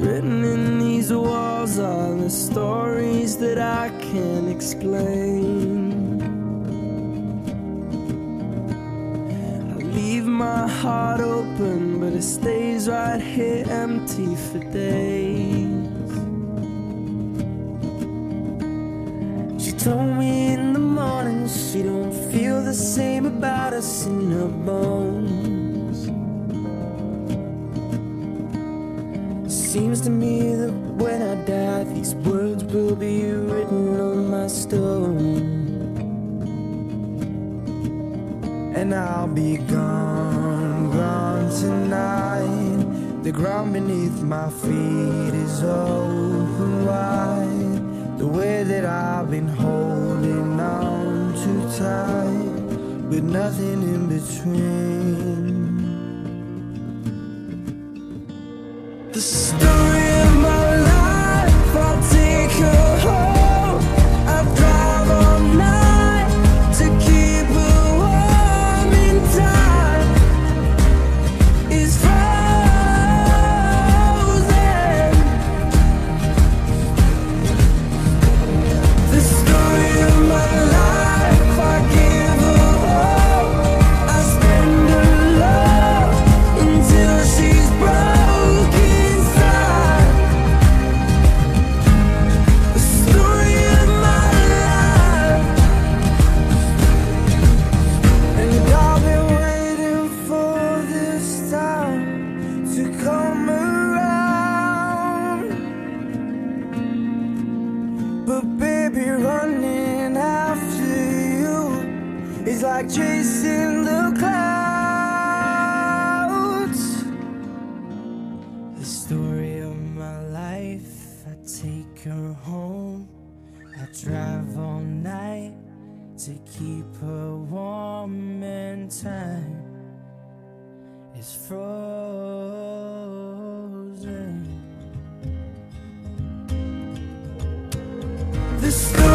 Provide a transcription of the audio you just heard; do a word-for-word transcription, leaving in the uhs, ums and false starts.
Written in these walls are the stories that I can't explain. I leave my heart open, but it stays right here empty for days. She told me in the morning she don't feel the same about us in her bones. Seems to me that when I die, these words will be written on my stone. And I'll be gone, gone tonight. The ground beneath my feet is open wide. The way that I've been holding on too tight, with nothing in between. The story of my life, I'll take her home. I'll drive all night to keep her warm in time. It's frozen. The story of my life, I give her hope. I spend her love until she's broken. But baby, running after you is like chasing the clouds. The story of my life, I take her home. I drive all night to keep her warm, and time is frozen. The story